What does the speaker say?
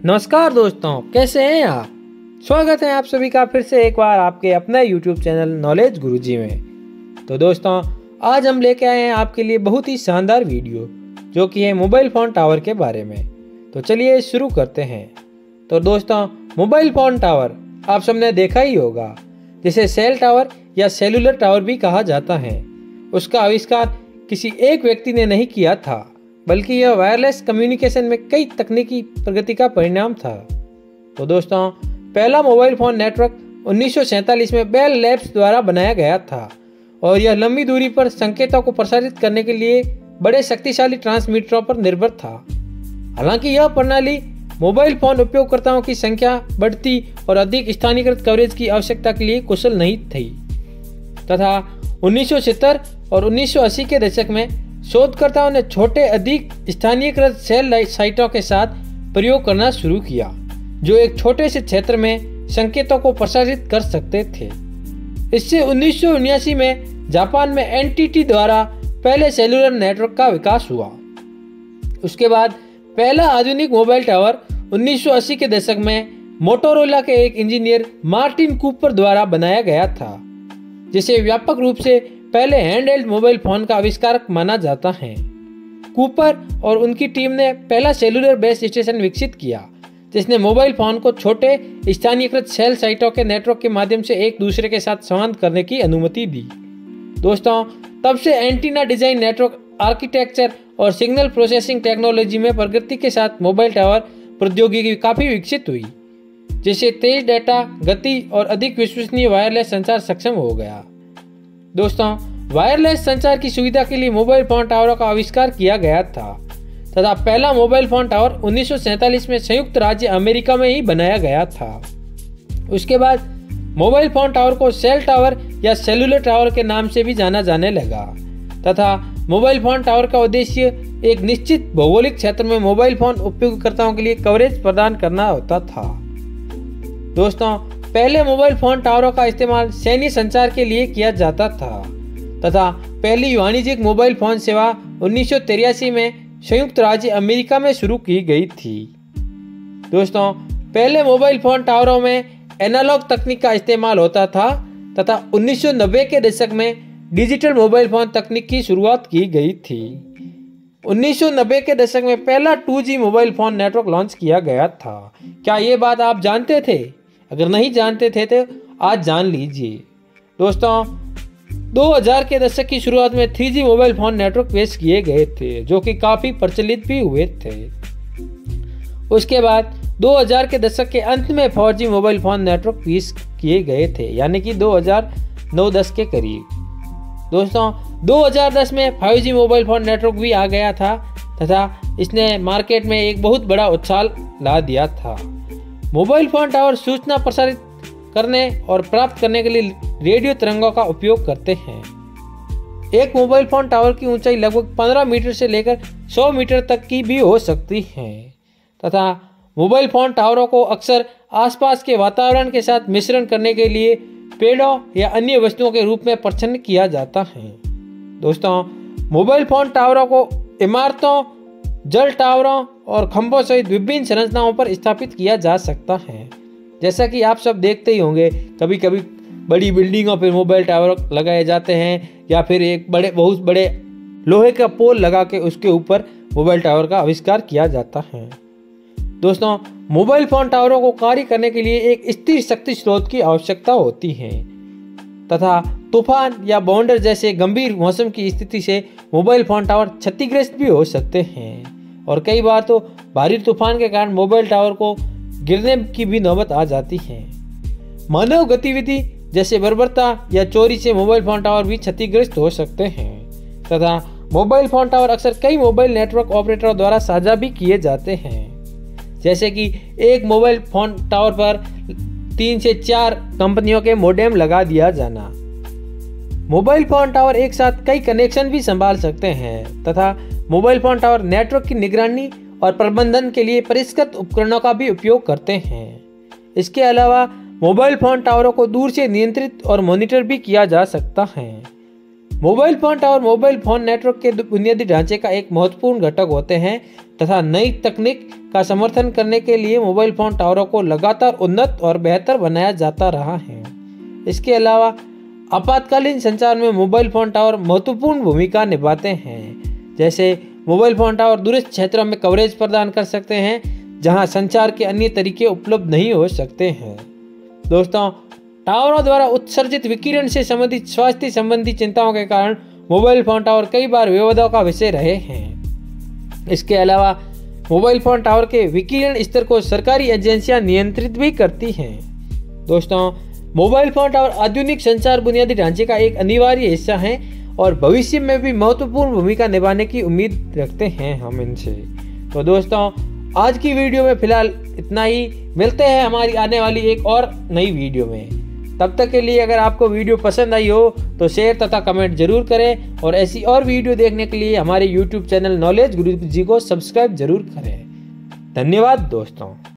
नमस्कार दोस्तों, कैसे हैं आप। स्वागत है आप सभी का फिर से एक बार आपके अपने YouTube चैनल नॉलेज गुरुजी में। तो दोस्तों, आज हम लेके आए हैं आपके लिए बहुत ही शानदार वीडियो, जो कि है मोबाइल फ़ोन टावर के बारे में। तो चलिए शुरू करते हैं। तो दोस्तों, मोबाइल फ़ोन टावर आप सबने देखा ही होगा, जिसे सेल टावर या सेलुलर टावर भी कहा जाता है। उसका आविष्कार किसी एक व्यक्ति ने नहीं किया था, बल्कि यह वायरलेस कम्युनिकेशन में कई तकनीकी प्रगति का परिणाम था। तो दोस्तों, पहला मोबाइल फ़ोन नेटवर्क 1947 में बेल लैब्स द्वारा बनाया गया था और यह लंबी दूरी पर संकेतों को प्रसारित करने के लिए बड़े शक्तिशाली ट्रांसमीटरों पर निर्भर था। हालांकि यह प्रणाली मोबाइल फ़ोन उपयोगकर्ताओं की संख्या बढ़ती और अधिक स्थानीयकृत कवरेज की आवश्यकता के लिए कुशल नहीं थी तथा 1970 और 1980 के दशक में शोधकर्ताओं ने छोटे अधिक स्थानीयकृत सेल साइटों के साथ प्रयोग करना शुरू किया, जो एक छोटे से क्षेत्र में संकेतों को प्रसारित कर सकते थे। इससे 1979 में जापान में एनटीटी द्वारा पहले सेलुलर नेटवर्क का विकास हुआ। उसके बाद पहला आधुनिक मोबाइल टावर 1980 के दशक में मोटोरोला के एक इंजीनियर मार्टिन कूपर द्वारा बनाया गया था, जिसे व्यापक रूप से पहले हैंडहेल्ड मोबाइल फोन का आविष्कारक माना जाता है। कूपर और उनकी टीम ने पहला सेलुलर बेस स्टेशन विकसित किया, जिसने मोबाइल फोन को छोटे स्थानीयकृत सेल साइटों के नेटवर्क के माध्यम से एक दूसरे के साथ संवाद करने की अनुमति दी। दोस्तों, तब से एंटीना डिजाइन, नेटवर्क आर्किटेक्चर और सिग्नल प्रोसेसिंग टेक्नोलॉजी में प्रगति के साथ मोबाइल टावर प्रौद्योगिकी काफी विकसित हुई, जिससे तेज डेटा गति और अधिक विश्वसनीय वायरलेस संचार सक्षम हो गया। दोस्तों, वायरलेस संचार की सुविधा के लिए मोबाइल फोन टावरों का आविष्कार किया गया था तथा पहला मोबाइल फोन टावर 1947 में संयुक्त राज्य अमेरिका में ही बनाया गया था। उसके बाद मोबाइल फोन टावर को सेल टावर या सेलुलर टावर के नाम से भी जाना जाने लगा तथा मोबाइल फोन टावर का उद्देश्य एक निश्चित भौगोलिक क्षेत्र में मोबाइल फोन उपयोगकर्ताओं के लिए कवरेज प्रदान करना होता था। दोस्तों, पहले मोबाइल फोन टावरों का इस्तेमाल सैन्य संचार के लिए किया जाता था तथा पहली वाणिज्यिक मोबाइल फोन सेवा 1983 में संयुक्त राज्य अमेरिका में शुरू की गई थी। दोस्तों, पहले मोबाइल फोन टावरों में एनालॉग तकनीक का इस्तेमाल होता था तथा 1990 के दशक में डिजिटल मोबाइल फोन तकनीक की शुरुआत की गई थी। 1990 के दशक में पहला 2G mobile phone network launch किया गया था। क्या ये बात आप जानते थे? अगर नहीं जानते थे तो आज जान लीजिए। दोस्तों, 2000 के दशक की शुरुआत में 3G मोबाइल फोन नेटवर्क पेश किए गए थे, जो कि काफ़ी प्रचलित भी हुए थे। उसके बाद 2000 के दशक के अंत में 4G मोबाइल फोन नेटवर्क पेश किए गए थे, यानी कि 2009-10 के करीब। दोस्तों, 2010 में 5G मोबाइल फोन नेटवर्क भी आ गया था तथा इसने मार्केट में एक बहुत बड़ा उछाल ला दिया था। मोबाइल फोन टावर सूचना प्रसारित करने और प्राप्त करने के लिए रेडियो तरंगों का उपयोग करते हैं। एक मोबाइल फोन टावर की ऊंचाई लगभग 15 मीटर से लेकर 100 मीटर तक की भी हो सकती है तथा मोबाइल फोन टावरों को अक्सर आसपास के वातावरण के साथ मिश्रण करने के लिए पेड़ों या अन्य वस्तुओं के रूप में प्रच्छन्न किया जाता है। दोस्तों, मोबाइल फोन टावरों को इमारतों, जल टावरों और खंभों सहित विभिन्न संरचनाओं पर स्थापित किया जा सकता है। जैसा कि आप सब देखते ही होंगे, कभी कभी बड़ी बिल्डिंगों पर मोबाइल टावर लगाए जाते हैं या फिर एक बहुत बड़े लोहे का पोल लगा के उसके ऊपर मोबाइल टावर का आविष्कार किया जाता है। दोस्तों, मोबाइल फोन टावरों को कार्य करने के लिए एक स्थिर शक्ति स्रोत की आवश्यकता होती है तथा तूफान या बाउंडर जैसे गंभीर मौसम की स्थिति से मोबाइल फोन टावर क्षतिग्रस्त भी हो सकते हैं और कई बार तो भारी तूफान के कारण मोबाइल टावर को गिरने की भी नौबत आ जाती है। मानव गतिविधि जैसे बर्बरता या चोरी से मोबाइल फोन टावर भी क्षतिग्रस्त हो सकते हैं तथा मोबाइल फोन टावर अक्सर कई मोबाइल नेटवर्क ऑपरेटरों द्वारा साझा भी किए जाते हैं, जैसे कि एक मोबाइल फोन टावर पर 3 से 4 कंपनियों के मोडेम लगा दिया जाना। मोबाइल फोन टावर एक साथ कई कनेक्शन भी संभाल सकते हैं तथा मोबाइल फोन टावर नेटवर्क की निगरानी और प्रबंधन के लिए परिष्कृत उपकरणों का भी उपयोग करते हैं। इसके अलावा मोबाइल फोन टावरों को दूर से नियंत्रित और मॉनिटर भी किया जा सकता है। Mobile phone tower mobile phone network के बुनियादी ढांचे का एक महत्वपूर्ण घटक होते हैं तथा नई तकनीक का समर्थन करने के लिए मोबाइल फोन टावरों को लगातार उन्नत और बेहतर बनाया जाता रहा है। इसके अलावा आपातकालीन संचार में मोबाइल फोन टावर महत्वपूर्ण भूमिका निभाते हैं। जैसे मोबाइल फोन टावर दूरस्थ क्षेत्रों में कवरेज प्रदान कर सकते हैं जहां संचार के अन्य तरीके उपलब्ध नहीं हो सकते हैं। दोस्तों, टावरों द्वारा उत्सर्जित विकिरण से संबंधित स्वास्थ्य संबंधी चिंताओं के कारण मोबाइल फोन टावर कई बार विवादों का विषय रहे हैं। इसके अलावा मोबाइल फोन टावर के विकिरण स्तर को सरकारी एजेंसियां नियंत्रित भी करती हैं। दोस्तों, मोबाइल फोन टावर आधुनिक संचार बुनियादी ढांचे का एक अनिवार्य हिस्सा है और भविष्य में भी महत्वपूर्ण भूमिका निभाने की उम्मीद रखते हैं हम इनसे। तो दोस्तों, आज की वीडियो में फिलहाल इतना ही। मिलते हैं हमारी आने वाली एक और नई वीडियो में। तब तक के लिए अगर आपको वीडियो पसंद आई हो तो शेयर तथा कमेंट जरूर करें और ऐसी और वीडियो देखने के लिए हमारे YouTube चैनल नॉलेज गुरुजी को सब्सक्राइब जरूर करें। धन्यवाद दोस्तों।